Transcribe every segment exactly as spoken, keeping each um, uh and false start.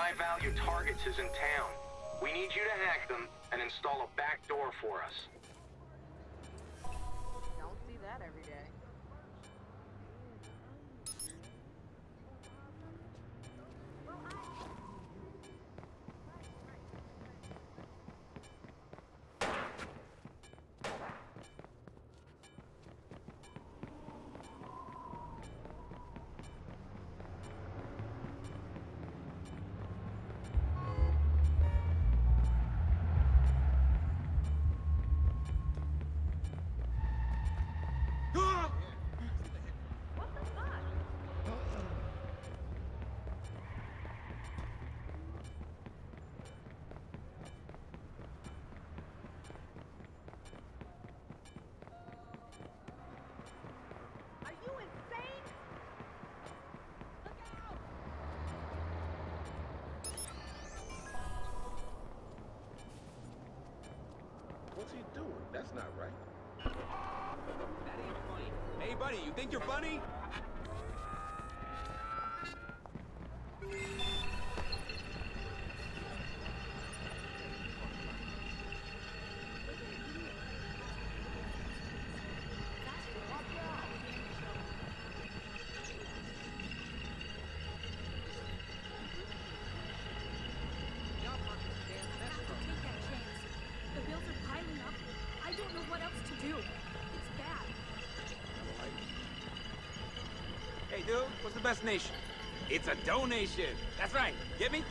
high-value targets is in town. We need you to hack them and install a back door for us. Don't see that every day. What's he doing? That's not right. That ain't funny. Hey, buddy, you think you're funny? Hey, dude, what's the best nation? It's a donation. That's right. Get me?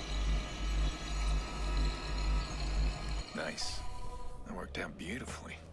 Nice. That worked out beautifully.